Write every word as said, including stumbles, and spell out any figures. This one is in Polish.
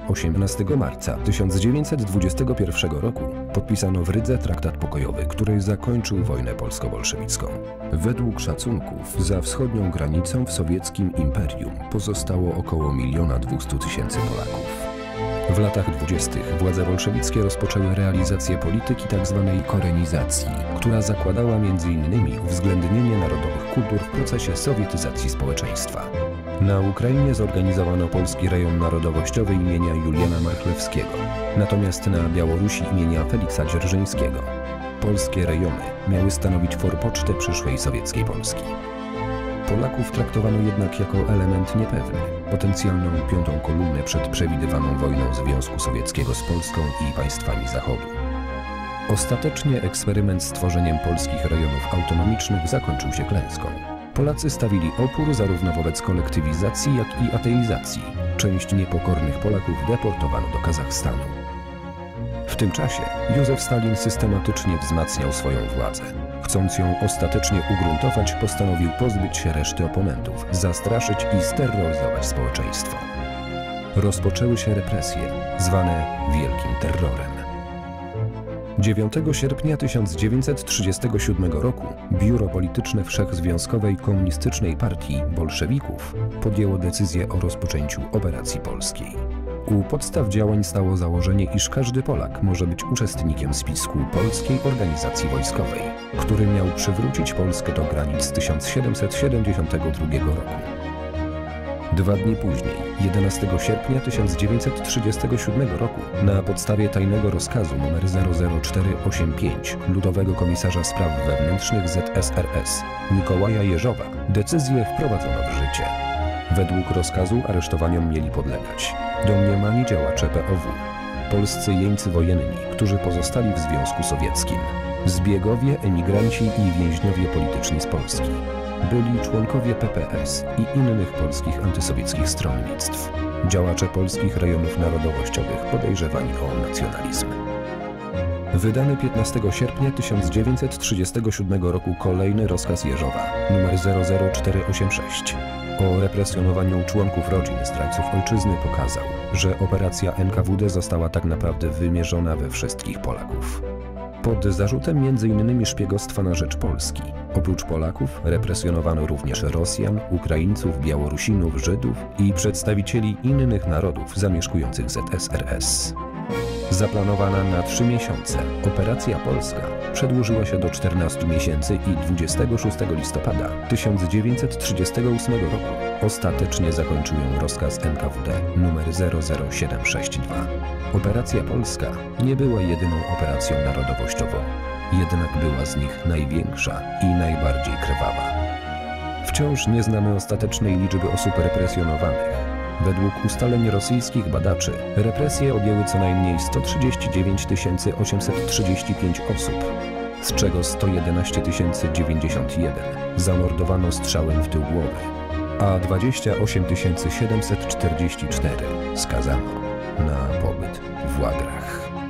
osiemnastego marca tysiąc dziewięćset dwudziestego pierwszego roku podpisano w Rydze traktat pokojowy, który zakończył wojnę polsko-bolszewicką. Według szacunków za wschodnią granicą w sowieckim imperium pozostało około miliona dwustu tysięcy Polaków. W latach dwudziestych władze bolszewickie rozpoczęły realizację polityki tzw. korenizacji, która zakładała między innymi uwzględnienie narodowych kultur w procesie sowietyzacji społeczeństwa. Na Ukrainie zorganizowano Polski Rejon Narodowościowy imienia Juliana Marchlewskiego, natomiast na Białorusi imienia Feliksa Dzierżyńskiego. Polskie rejony miały stanowić forpocztę przyszłej sowieckiej Polski. Polaków traktowano jednak jako element niepewny, potencjalną piątą kolumnę przed przewidywaną wojną Związku Sowieckiego z Polską i państwami Zachodu. Ostatecznie eksperyment z tworzeniem polskich rejonów autonomicznych zakończył się klęską. Polacy stawili opór zarówno wobec kolektywizacji, jak i ateizacji. Część niepokornych Polaków deportowano do Kazachstanu. W tym czasie Józef Stalin systematycznie wzmacniał swoją władzę. Chcąc ją ostatecznie ugruntować, postanowił pozbyć się reszty oponentów, zastraszyć i steroryzować społeczeństwo. Rozpoczęły się represje, zwane Wielkim Terrorem. dziewiątego sierpnia tysiąc dziewięćset trzydziestego siódmego roku Biuro Polityczne Wszechzwiązkowej Komunistycznej Partii Bolszewików podjęło decyzję o rozpoczęciu operacji polskiej. U podstaw działań stało założenie, iż każdy Polak może być uczestnikiem spisku Polskiej Organizacji Wojskowej, który miał przywrócić Polskę do granic tysiąc siedemset siedemdziesiątego drugiego roku. Dwa dni później, jedenastego sierpnia tysiąc dziewięćset trzydziestego siódmego roku, na podstawie tajnego rozkazu nr zero zero cztery osiem pięć Ludowego Komisarza Spraw Wewnętrznych Z S R S Mikołaja Jeżowa, decyzję wprowadzono w życie. Według rozkazu aresztowaniom mieli podlegać domniemani działacze P O W, polscy jeńcy wojenni, którzy pozostali w Związku Sowieckim, zbiegowie, emigranci i więźniowie polityczni z Polski. Byli członkowie P P S i innych polskich antysowieckich stronnictw, działacze polskich rejonów narodowościowych podejrzewani o nacjonalizm. Wydany piętnastego sierpnia tysiąc dziewięćset trzydziestego siódmego roku kolejny rozkaz Jeżowa nr zero zero cztery osiem sześć o represjonowaniu członków rodzin zdrajców ojczyzny pokazał, że operacja N K W D została tak naprawdę wymierzona we wszystkich Polaków. Pod zarzutem między innymi szpiegostwa na rzecz Polski, oprócz Polaków represjonowano również Rosjan, Ukraińców, Białorusinów, Żydów i przedstawicieli innych narodów zamieszkujących Z S R S. Zaplanowana na trzy miesiące operacja polska przedłużyła się do czternastu miesięcy i dwudziestego szóstego listopada tysiąc dziewięćset trzydziestego ósmego roku ostatecznie zakończył ją rozkaz N K W D nr zero zero siedem sześć dwa. Operacja polska nie była jedyną operacją narodowościową, jednak była z nich największa i najbardziej krwawa. Wciąż nie znamy ostatecznej liczby osób represjonowanych. Według ustaleń rosyjskich badaczy represje objęły co najmniej sto trzydzieści dziewięć tysięcy osiemset trzydzieści pięć osób, z czego sto jedenaście tysięcy dziewięćdziesiąt jeden zamordowano strzałem w tył głowy, a dwadzieścia osiem tysięcy siedemset czterdzieści cztery skazano na pobyt w łagrach.